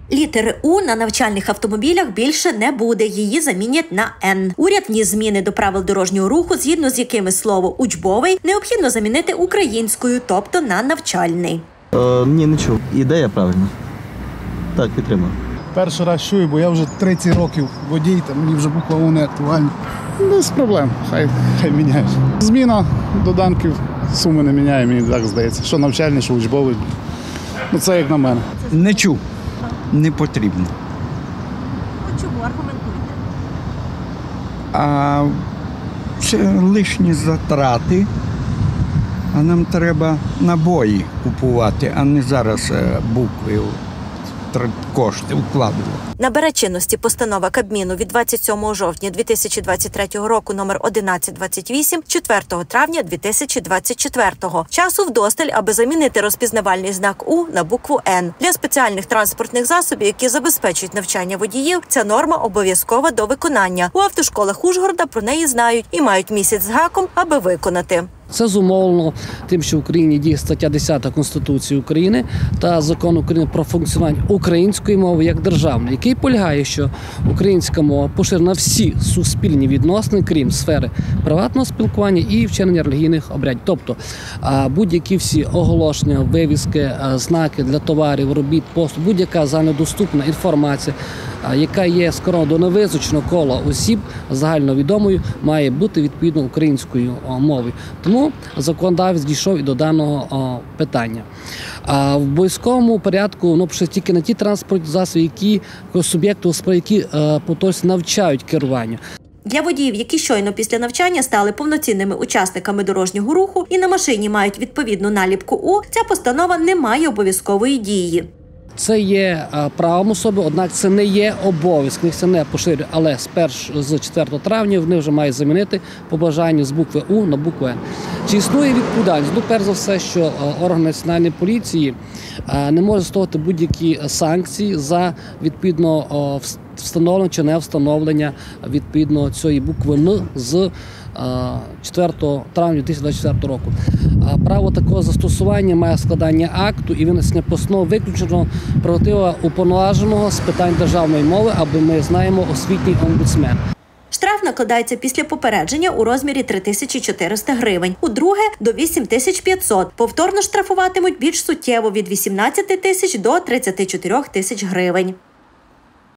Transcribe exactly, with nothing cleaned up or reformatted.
Літери «У» на навчальних автомобілях більше не буде, її замінять на «Н». Уряд вніс зміни до правил дорожнього руху, згідно з якими слово «учбовий» необхідно замінити українською, тобто на «навчальний». Е, ні, не чув. Ідея правильна. Так, підтримую. Перший раз чую, бо я вже тридцять років водій, та мені вже буква «У» не актуальна. Без проблем, хай, хай міняють. Зміна доданків суми не міняє, мені так здається. Що навчальний, що учбовий. Ну це як на мене. Не чув. Не потрібно. Чому? Аргументуйте. А це лишні затрати, а нам треба набої купувати, а не зараз букви, кошти вкладувати. Набере чинності постанова Кабміну від двадцять сьомого жовтня дві тисячі двадцять третього року номер одинадцять двадцять вісім, четвертого травня дві тисячі двадцять четвертого. Часу вдосталь, аби замінити розпізнавальний знак «У» на букву «Н». Для спеціальних транспортних засобів, які забезпечують навчання водіїв, ця норма обов'язкова до виконання. У автошколах Ужгорода про неї знають і мають місяць з гаком, аби виконати. Це зумовлено тим, що в Україні діє стаття десята Конституції України та Закон України про функціонування української мови як державної, який полягає, що українська мова поширена на всі суспільні відносини, крім сфери приватного спілкування і вчинення релігійних обрядів. Тобто будь-які всі оголошення, вивіски, знаки для товарів, робіт, послуг, будь-яка загальнодоступна інформація, яка є скоро до невизначеного кола осіб загальновідомою, має бути відповідно українською мовою. Тому законодавець дійшов і до даного о, питання. А в обов'язковому порядку воно пише тільки на ті транспортні засоби, які суб'єкти, які е, поточно навчають керуванню. Для водіїв, які щойно після навчання стали повноцінними учасниками дорожнього руху і на машині мають відповідну наліпку «У», ця постанова не має обов'язкової дії. Це є правом особи, однак це не є обов'язок, їх це не поширює, але з першого, з четвертого травня вони вже мають замінити по бажанню з букви «У» на букву «Н». Чи існує відповідальність? Ну, перш за все, що орган національної поліції не може застосовувати будь-які санкції за відповідно встановлення чи не встановлення відповідно цієї букви «Н» з четвертого травня дві тисячі двадцять четвертого року. Право такого застосування має складання акту і винесення постанови виключно прерогатива уповноваженого з питань державної мови, або ми знаємо освітній омбудсмен. Штраф накладається після попередження у розмірі три тисячі чотириста гривень, удруге – до вісім тисяч п'ятсот. Повторно штрафуватимуть більш суттєво – від вісімнадцяти тисяч до тридцяти чотирьох тисяч гривень.